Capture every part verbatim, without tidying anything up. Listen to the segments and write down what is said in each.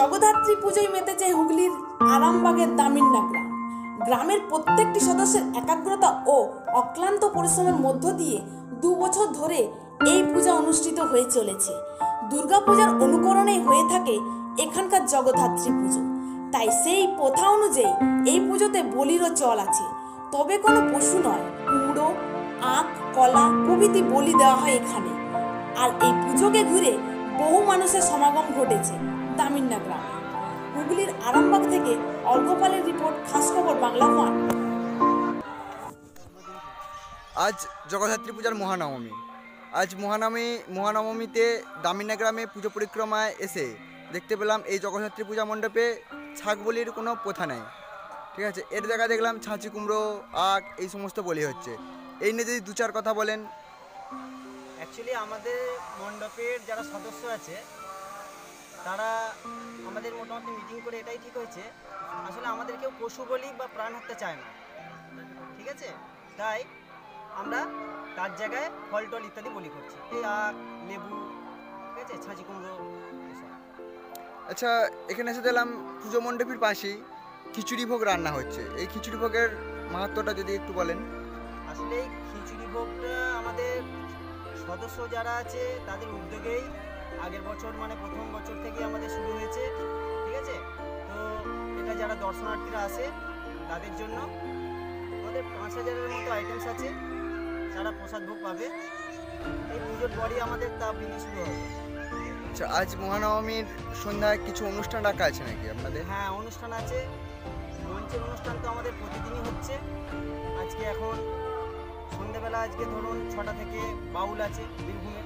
জগদ্ধাত্রী পুজোয় মেতেছে হুগলির আরামবাগের দামিন্না গ্রাম। গ্রামের প্রত্যেকটি সদস্যের একাগ্রতা ও অক্লান্ত পরিশ্রমের মধ্য দিয়ে দু বছর ধরে এই পূজা অনুষ্ঠিত হয়ে চলেছে। দুর্গাপূজার অনুকরণেই হয়ে থাকে এখানকার জগদ্ধাত্রী পুজো। তাই সেই প্রথা অনুযায়ী এই পুজোতে বলিরও চল আছে। তবে কোনো পশু নয়, কুমড়ো, আখ, কলা প্রভৃতি বলি দেওয়া হয় এখানে। আর এই পুজোকে ঘিরে বহু মানুষের সমাগম ঘটেছে দামিন্না গ্রামে। হুগলির আরামবাগ থেকে অর্ঘ্যপালের রিপোর্ট, খাস খবর বাংলা ওয়ান। আজ জগদ্ধাত্রী পূজার মহানবমী। আজ মহানবমী মহানবমীতে দামিন্না গ্রামে পুজো পরিক্রমায় এসে দেখতে পেলাম এই জগদ্ধাত্রী পূজা মণ্ডপে ছাগ বলির কোনো প্রথা নেই। ঠিক আছে, এর জায়গায় দেখলাম ছাঁচি কুমড়ো, আখ এই সমস্ত বলি হচ্ছে। এই নিয়ে যদি দু চার কথা বলেন। অ্যাকচুয়ালি আমাদের মণ্ডপের যারা সদস্য আছে তারা আমাদের মোটামুটি মিটিং করে এটাই ঠিক হয়েছে, আসলে আমাদের কেউ পশু বলি বা প্রাণ হত্যা চায় না। ঠিক আছে, তাই আমরা তার জায়গায় ফল টল ইত্যাদি বলি করছি, এই আখ, লেবু, ঠিক আছে, ছাঁচি কুমড়ো এসব। আচ্ছা, এখানে এসে দেখলাম পুজো মণ্ডপের পাশেই খিচুড়ি ভোগ রান্না হচ্ছে। এই খিচুড়ি ভোগের মাহাত্ম্যটা যদি একটু বলেন। আসলে এই খিচুড়ি ভোগটা আমাদের সদস্য যারা আছে তাদের উদ্যোগেই আগের বছর মানে প্রথম বছর থেকে আমাদের শুরু হয়েছে। ঠিক আছে, তো এটা যারা দর্শনার্থীরা আসে তাদের জন্য আমাদের পাঁচ হাজারের মতো আইটেমস আছে, যারা প্রসাদ ভোগ পাবে। এই পুজোর পরই আমাদের তা বিলি শুরু হবে। আচ্ছা, আজ মহানবমীর সন্ধ্যায় কিছু অনুষ্ঠান রাখা আছে নাকি আপনাদের? হ্যাঁ, অনুষ্ঠান আছে। মঞ্চের অনুষ্ঠান তো আমাদের প্রতিদিনই হচ্ছে। আজকে এখন সন্ধ্যেবেলা আজকে ধরুন ছটা থেকে বাউল আছে বীরভূমে,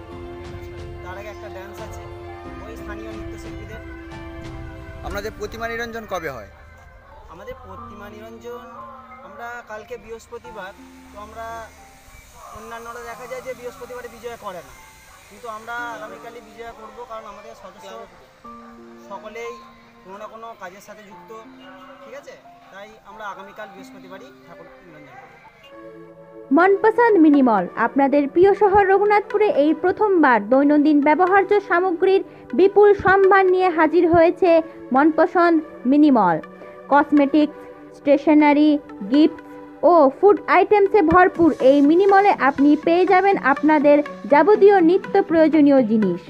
তার আগে একটা ড্যান্স আছে ওই স্থানীয় নৃত্যশিল্পীদের। আপনাদের প্রতিমা নিরঞ্জন কবে হয়? আমাদের প্রতিমা নিরঞ্জন আমরা কালকে বৃহস্পতিবার, তো আমরা অন্যান্যরা দেখা যায় যে বৃহস্পতিবারে বিজয়া করে না, কিন্তু আমরা আগামীকালই বিজয়া করব, কারণ আমাদের সদস্য সকলেই কোনো না কোনো কাজের সাথে যুক্ত। ঠিক আছে, তাই আমরা আগামীকাল বৃহস্পতিবারই ঠাকুর নিরঞ্জন করব। মনপসন্দ মিনিমল, আপনাদের প্রিয় শহর রঘুনাথপুরে এই প্রথমবার দৈনন্দিন ব্যবহার্য সামগ্রীর বিপুল সম্ভার নিয়ে হাজির হয়েছে মনপসন্দ মিনিমল। কসমেটিক্স, স্টেশনারি, গিফট ও ফুড আইটেমসে ভরপুর এই মিনিমলে আপনি পেয়ে যাবেন আপনাদের যাবতীয় নিত্য প্রয়োজনীয় জিনিস।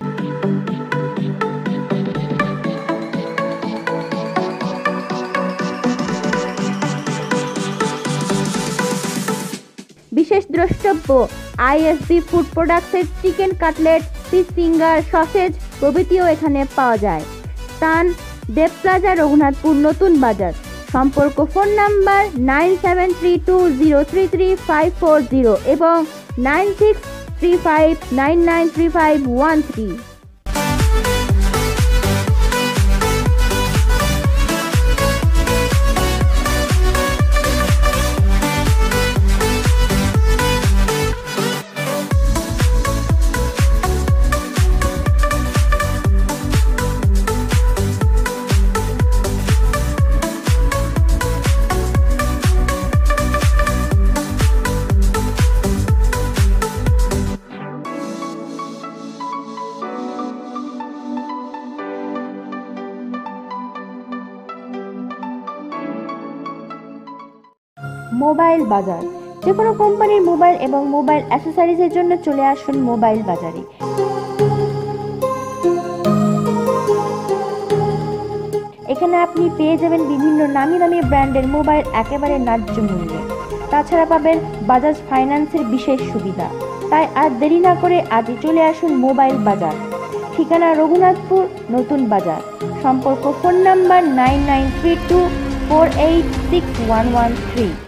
বিশেষ দ্রষ্টব্য, আইএসবি ফুড প্রোডাক্টসের chicken cutlet, fish finger, sausage প্রভৃতিও এখানে পাওয়া যায়। স্থান দেব প্লাজা, রঘুনাথপুর নতুন বাজার। সম্পর্ক phone number nine seven three two zero three three five four zero এবং nine six three five nine nine three five one three. Mobile বাজার, যে কোনো কোম্পানির মোবাইল এবং মোবাইল অ্যাসেসরিজের জন্য চলে আসুন মোবাইল বাজারে। এখানে আপনি পেয়ে যাবেন বিভিন্ন নামি দামি ব্র্যান্ডের মোবাইল একেবারে ন্যায্য মূল্যে। তাছাড়া পাবেন বাজাজ ফাইন্যান্সের বিশেষ সুবিধা। তাই আর দেরি না করে আজই চলে আসুন মোবাইল বাজার। ঠিকানা রঘুনাথপুর নতুন বাজার। সম্পর্ক phone number nine nine three two four eight six one one three.